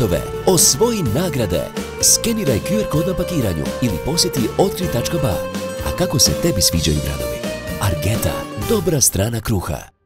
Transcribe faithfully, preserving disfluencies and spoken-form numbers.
brodove, osvoji nagrade. Skeniraj Q R kod na pakiranju ili posjeti otkri tačka ba. A kako se tebi sviđaju gradovi? Argeta, dobra strana kruha.